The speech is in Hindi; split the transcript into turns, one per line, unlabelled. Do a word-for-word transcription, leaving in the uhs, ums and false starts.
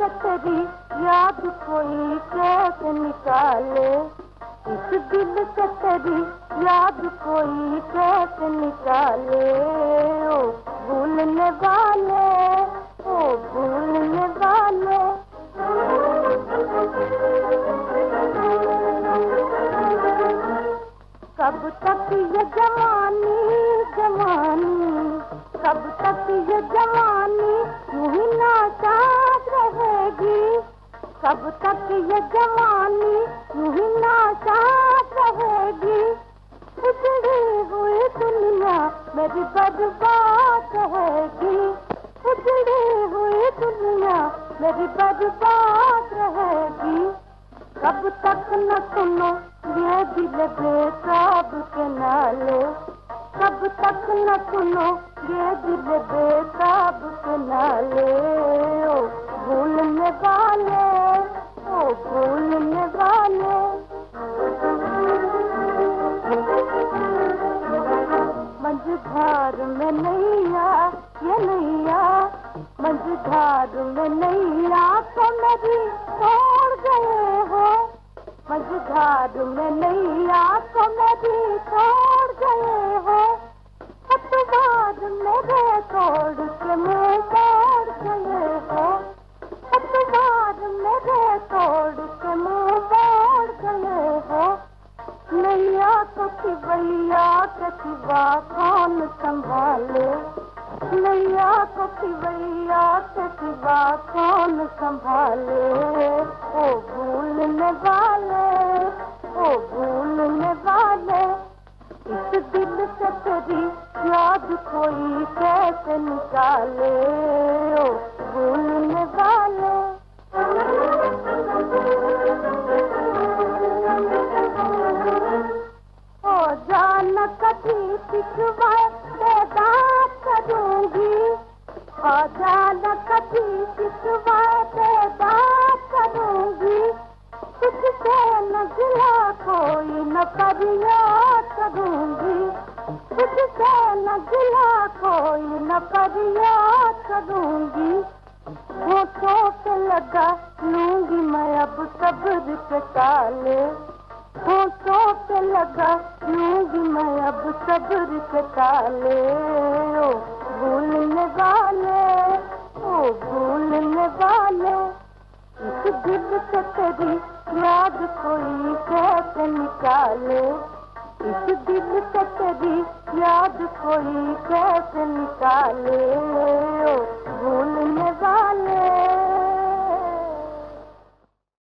से तेरी याद कोई कैसे निकाले, इस दिल से तेरी याद कोई कैसे निकाले। ओ भूलने वाले, ओ भूलने वाले। कब तक ये जवानी जवानी, कब तक ये जवानी यूं ही नासाज रहेगी, कब तक ये जवानी यूं ही नासाज रहेगी। उजड़ी हुई दुनिया मेरी बर्बाद रहेगी, उजड़ी हुई दुनिया मेरी बर्बाद रहेगी। कब तक न सुनो ये दिल बेताब के नाले, कब तक न सुनो ये दिल बेताब के नाले। ओ भूलने वाले, ओ भूलने वाले। मझधार में नैया ये नैया, मझधार में नैया तो मेरी छोड़ गए हो, मझधार में नैया को मेरी छोड़ गए हो। पतवार मेरे तोड़ के मुँह मोड़ गए हो, पतवार मेरे तोड़ के मुँह मोड़ गए हो। नैया को खिवैया के सिवा कौन संभाले, नैया को खिवैया के सिवा कौन संभाले। ओ भूलने वाले, ओ भूलने वाले। इस दिल से तेरी याद कोई कैसे निकाले। ओ भूलने वाले। ओ जान कभी पिछवाए बेदाग करूंगी, ओ जान कभी पिछवाए बेदाग करूंगी। तुझसे न गिला कोई न फरियाद करूंगी, तुझसे न गिला कोई न फरियाद करूंगी। होठों पे लगा लूंगी मैं अब सब्र के ताले, होठों पे लगा लूंगी मैं अब सब्र के ताले। ओ भूलने वाले, ओ भूलने वाले। इस दिल से तेरी याद कोई कैसे निकाले, इस दिल से तेरी याद कोई कैसे निकाले। ओ